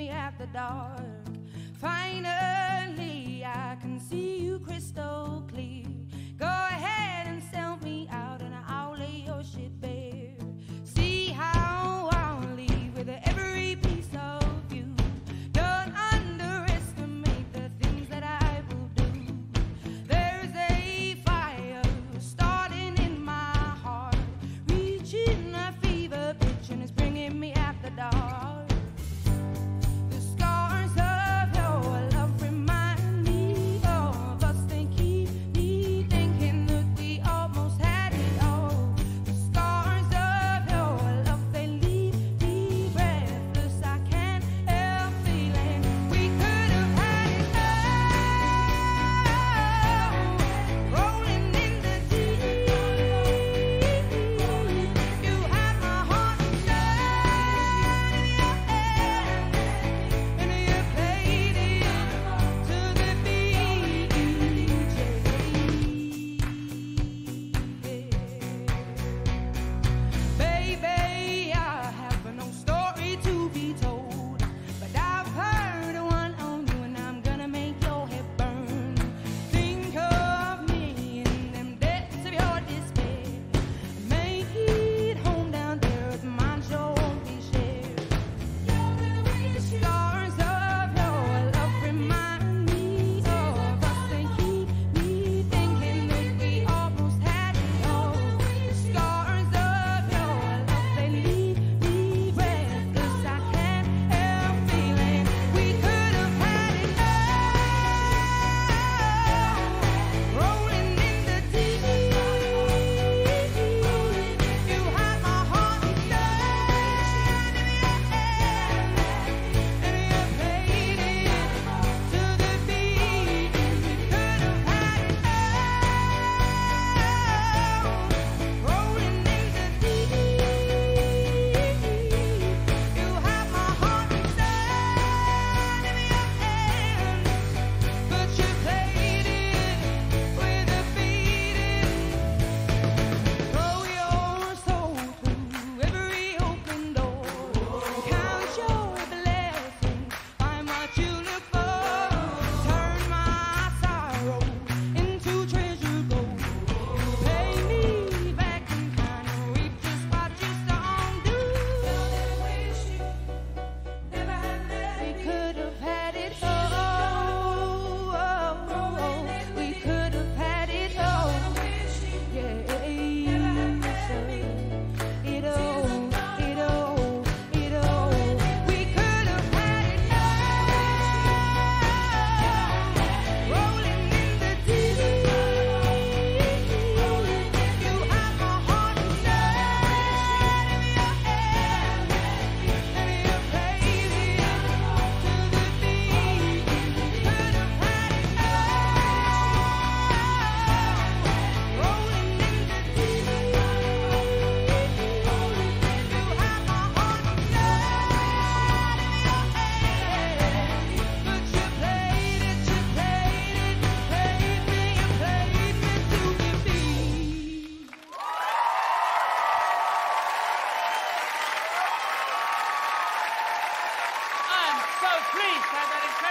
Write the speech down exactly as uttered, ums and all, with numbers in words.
me at the dark. Finally, I can see you crystal clear. Go ahead and sell me out, and I'll lay your shit bare. See how I'll leave with every piece of you. Don't underestimate the things that I will do. There's a fire starting in my heart, reaching a fever pitch, and it's bringing me at the dark. The scars of your love remind me of us. They keep me thinking that we almost had it all. The scars of your love, they leave me breathless. I can't help feeling we could have had it all. Rolling in the deep, you had my heart inside of your hand, and you played it to the beat, baby. I have no story to be told, but I've heard one on you, and I'm gonna make your head burn. Think of me in them depths of your despair. Make it home down there, as mine sure won't be shared. The scars of your love remind me of us. They keep me thinking that we almost had it all. The scars of your love, they leave me breathless. I can't help feeling we could have had it all. Rolling in the deep, you had my heart inside of your hand, and you played it to the beat. We could have had it all. Rolling in the deep, you had my heart inside of your hand, but you played it with a beating. Throw your soul through every open door. Count your blessings, find what you look for. Turn my sorrow into treasure gold. Pay me back in kind and reap just what you don't do. Wish you never had that. We could have had it all. We could have had it all. Yeah, it all, it all, it all. We could have had it all. Rolling in the deep, you had my heart inside of your hand, and you played it to the beat. Could have had it all. Rolling in the deep, you had my heart inside of your hand, but you played it, you played it, played me, you played me to the beat. I'm so pleased to have that incredible